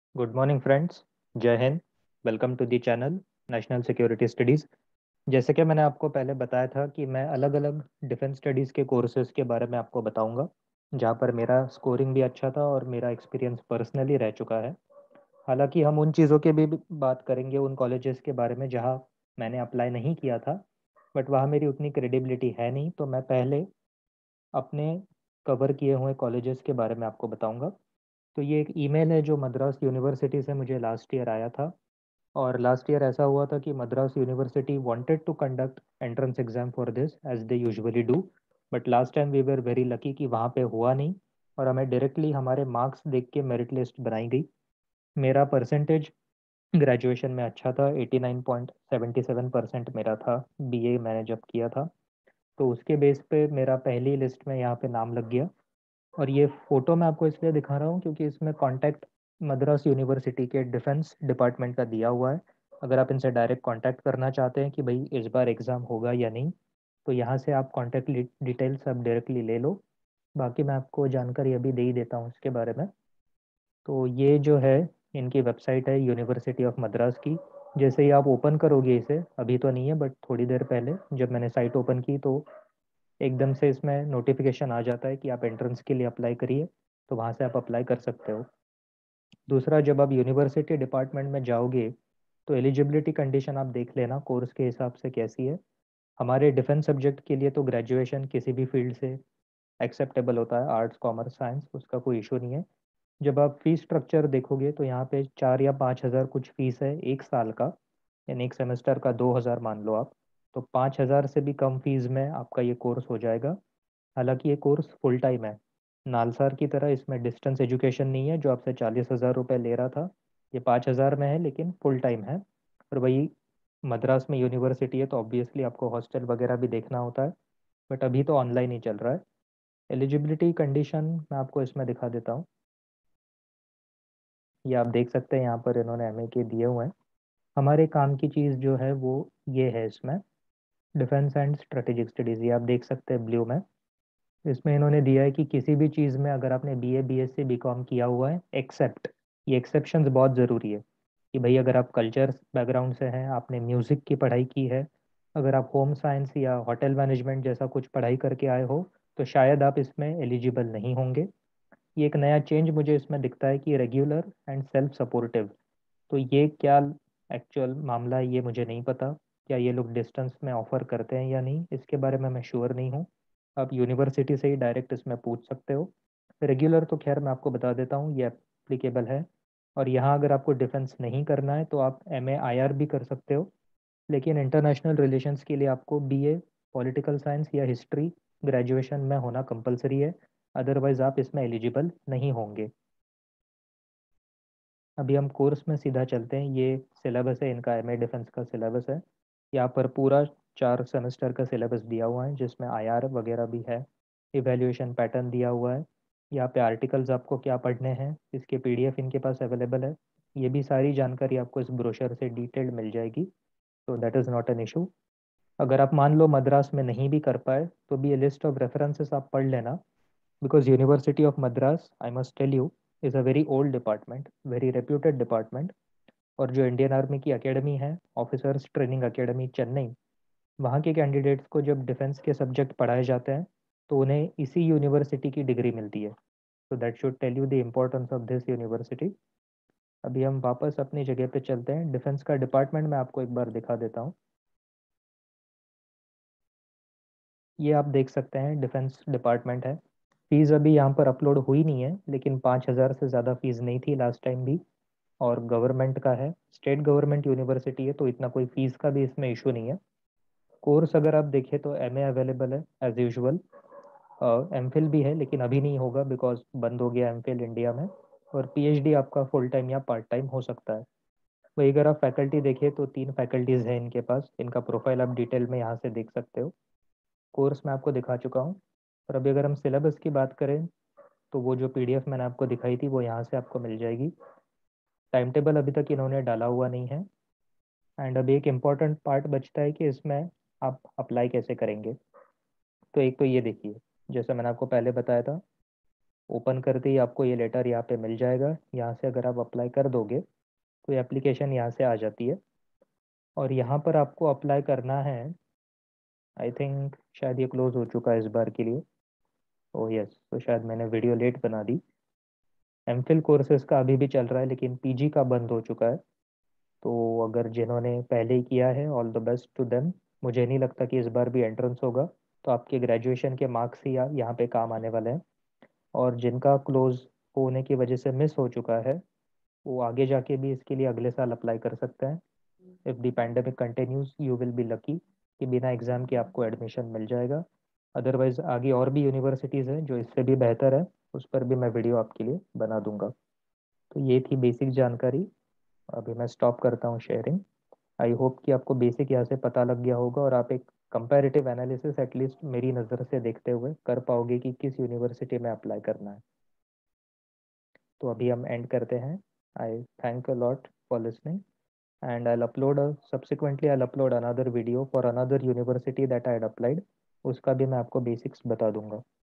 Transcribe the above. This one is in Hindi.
Good morning friends. जय हिंद। Welcome to the channel national security studies. जैसे कि मैंने आपको पहले बताया था कि मैं अलग अलग डिफेंस स्टडीज़ के कोर्सेज़ के बारे में आपको बताऊंगा, जहाँ पर मेरा स्कोरिंग भी अच्छा था और मेरा एक्सपीरियंस पर्सनली रह चुका है। हालांकि हम उन चीज़ों के भी बात करेंगे, उन कॉलेजेस के बारे में जहाँ मैंने अप्लाई नहीं किया था, बट वहाँ मेरी उतनी क्रेडिबिलिटी है नहीं, तो मैं पहले अपने कवर किए हुए कॉलेजेस के बारे में आपको बताऊंगा। तो ये एक ईमेल है जो मद्रास यूनिवर्सिटी से मुझे लास्ट ईयर आया था। और लास्ट ईयर ऐसा हुआ था कि Madras university wanted to conduct entrance exam for this as they usually do, but last time we were very lucky कि वहाँ पे हुआ नहीं और हमें डायरेक्टली हमारे मार्क्स देख के मेरिट लिस्ट बनाई गई। मेरा परसेंटेज ग्रेजुएशन में अच्छा था, 89.77% मेरा था। बीए मैंने जब किया था, तो उसके बेस पे मेरा पहली लिस्ट में यहाँ पे नाम लग गया। और ये फोटो मैं आपको इसलिए दिखा रहा हूँ क्योंकि इसमें कांटेक्ट मद्रास यूनिवर्सिटी के डिफेंस डिपार्टमेंट का दिया हुआ है। अगर आप इनसे डायरेक्ट कांटेक्ट करना चाहते हैं कि भाई इस बार एग्ज़ाम होगा या नहीं, तो यहाँ से आप कांटेक्ट डिटेल्स आप डायरेक्टली ले लो। बाकी मैं आपको जानकारी अभी दे ही देता हूँ इसके बारे में। तो ये जो है, इनकी वेबसाइट है यूनिवर्सिटी ऑफ मद्रास की। जैसे ही आप ओपन करोगे इसे, अभी तो नहीं है बट थोड़ी देर पहले जब मैंने साइट ओपन की तो एकदम से इसमें नोटिफिकेशन आ जाता है कि आप एंट्रेंस के लिए अप्लाई करिए, तो वहाँ से आप अप्लाई कर सकते हो। दूसरा, जब आप यूनिवर्सिटी डिपार्टमेंट में जाओगे तो एलिजिबिलिटी कंडीशन आप देख लेना कोर्स के हिसाब से कैसी है। हमारे डिफेंस सब्जेक्ट के लिए तो ग्रेजुएशन किसी भी फील्ड से एक्सेप्टेबल होता है, आर्ट्स कॉमर्स साइंस, उसका कोई इशू नहीं है। जब आप फीस स्ट्रक्चर देखोगे तो यहाँ पे 4 या 5 हज़ार कुछ फीस है एक साल का, यानी एक सेमेस्टर का 2 हज़ार मान लो आप। तो 5 हज़ार से भी कम फीस में आपका ये कोर्स हो जाएगा। हालांकि ये कोर्स फुल टाइम है, नालसार की तरह इसमें डिस्टेंस एजुकेशन नहीं है जो आपसे 40,000 रुपये ले रहा था। ये 5 हज़ार में है लेकिन फुल टाइम है। और वही मद्रास में यूनिवर्सिटी है तो ऑब्वियसली आपको हॉस्टल वगैरह भी देखना होता है, बट अभी तो ऑनलाइन ही चल रहा है। एलिजिबिलिटी कंडीशन मैं आपको इसमें दिखा देता हूँ। ये आप देख सकते हैं, यहाँ पर इन्होंने एमए के दिए हुए हैं। हमारे काम की चीज़ जो है वो ये है इसमें, डिफेंस एंड स्ट्रेटेजिक स्टडीज़, ये आप देख सकते हैं ब्लू में। इसमें इन्होंने दिया है कि किसी भी चीज़ में अगर आपने बीए बीएससी बीकॉम किया हुआ है, एक्सेप्ट, ये एक्सेप्शंस बहुत ज़रूरी है कि भाई अगर आप कल्चर बैकग्राउंड से हैं, आपने म्यूज़िक की पढ़ाई की है, अगर आप होम साइंस या होटल मैनेजमेंट जैसा कुछ पढ़ाई करके आए हो, तो शायद आप इसमें एलिजिबल नहीं होंगे। ये एक नया चेंज मुझे इसमें दिखता है कि रेगुलर एंड सेल्फ सपोर्टिव। तो ये क्या एक्चुअल मामला है ये मुझे नहीं पता। क्या ये लोग डिस्टेंस में ऑफर करते हैं या नहीं, इसके बारे में मैं श्योर नहीं हूँ। आप यूनिवर्सिटी से ही डायरेक्ट इसमें पूछ सकते हो। रेगुलर तो खैर मैं आपको बता देता हूँ ये एप्लीकेबल है। और यहाँ अगर आपको डिफेंस नहीं करना है तो आप एमए आईआर भी कर सकते हो, लेकिन इंटरनेशनल रिलेशंस के लिए आपको बीए पॉलिटिकल साइंस या हिस्ट्री ग्रेजुएशन में होना कंपलसरी है, अदरवाइज आप इसमें एलिजिबल नहीं होंगे। अभी हम कोर्स में सीधा चलते हैं। ये सिलेबस है इनका, एमए डिफेंस का सिलेबस है। यहाँ पर पूरा 4 सेमेस्टर का सिलेबस दिया हुआ है जिसमें आईआर वगैरह भी है। इवैल्यूएशन पैटर्न दिया हुआ है। यहाँ पे आर्टिकल्स आपको क्या पढ़ने हैं इसके पीडीएफ इनके पास अवेलेबल है। ये भी सारी जानकारी आपको इस ब्रोशर से डिटेल्ड मिल जाएगी, तो that is not an issue. अगर आप मान लो मद्रास में नहीं भी कर पाए तो भी ये लिस्ट ऑफ रेफरेंसेस आप पढ़ लेना, because university of Madras, I must tell you, is a very old department, very reputed department. और जो इंडियन आर्मी की एकेडमी है, ऑफिसर्स ट्रेनिंग एकेडमी चेन्नई, वहाँ के कैंडिडेट्स को जब डिफेंस के सब्जेक्ट पढ़ाए जाते हैं तो उन्हें इसी यूनिवर्सिटी की डिग्री मिलती है। तो that should tell you the importance of this university. अभी हम वापस अपनी जगह पे चलते हैं। डिफेंस का डिपार्टमेंट मैं आपको एक बार दिखा देता हूँ। ये आप देख सकते हैं डिफेंस डिपार्टमेंट है। फीस अभी यहाँ पर अपलोड हुई नहीं है, लेकिन 5 हज़ार से ज़्यादा फीस नहीं थी लास्ट टाइम भी। और गवर्नमेंट का है, स्टेट गवर्नमेंट यूनिवर्सिटी है, तो इतना कोई फीस का भी इसमें इशू नहीं है। कोर्स अगर आप देखें तो एमए अवेलेबल है एज यूजुअल। एमफिल भी है लेकिन अभी नहीं होगा बिकॉज बंद हो गया एमफिल इंडिया में। और पीएचडी आपका फुल टाइम या पार्ट टाइम हो सकता है। वही अगर आप फैकल्टी देखें तो 3 फैकल्टीज हैं इनके पास, इनका प्रोफाइल आप डिटेल में यहाँ से देख सकते हो। कोर्स मैं आपको दिखा चुका हूँ। और अभी अगर हम सिलेबस की बात करें तो वो जो पीडीएफ मैंने आपको दिखाई थी वो यहाँ से आपको मिल जाएगी। टाइम टेबल अभी तक इन्होंने डाला हुआ नहीं है। एंड अभी एक इम्पॉर्टेंट पार्ट बचता है कि इसमें आप अप्लाई कैसे करेंगे। तो एक तो ये देखिए, जैसे मैंने आपको पहले बताया था, ओपन करते ही आपको ये लेटर यहाँ पे मिल जाएगा। यहाँ से अगर आप अप्लाई कर दोगे तो ये एप्लीकेशन यहाँ से आ जाती है, और यहाँ पर आपको अप्लाई करना है। आई थिंक शायद ये क्लोज हो चुका है इस बार के लिए। ओह यस, तो शायद मैंने वीडियो लेट बना दी। एमफिल कोर्सेज का अभी भी चल रहा है, लेकिन पीजी का बंद हो चुका है। तो अगर जिन्होंने पहले ही किया है, all the best to them. मुझे नहीं लगता कि इस बार भी एंट्रेंस होगा, तो आपके ग्रेजुएशन के मार्क्स ही यहाँ पे काम आने वाले हैं। और जिनका क्लोज होने की वजह से मिस हो चुका है, वो आगे जाके भी इसके लिए अगले साल अप्लाई कर सकते हैं। If the pandemic continues you will be lucky कि बिना एग्ज़ाम के आपको एडमिशन मिल जाएगा। अदरवाइज़ आगे और भी यूनिवर्सिटीज़ हैं जो इससे भी बेहतर है, उस पर भी मैं वीडियो आपके लिए बना दूंगा। तो ये थी बेसिक जानकारी। अभी मैं स्टॉप करता हूँ शेयरिंग। आई होप कि आपको बेसिक यहाँ से पता लग गया होगा, और आप एक कंपैरेटिव एनालिसिस एटलीस्ट मेरी नज़र से देखते हुए कर पाओगे कि किस यूनिवर्सिटी में अप्लाई करना है। तो अभी हम एंड करते हैं। I thank a lot for listening, and subsequently I'll upload another video for another university that I had applied। उसका भी मैं आपको बेसिक्स बता दूंगा।